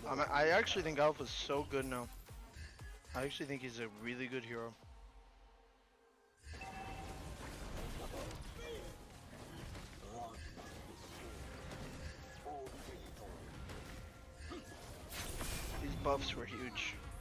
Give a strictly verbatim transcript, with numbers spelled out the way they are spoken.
I mean, I actually think Alpha's so good now. I actually think he's a really good hero. These buffs were huge.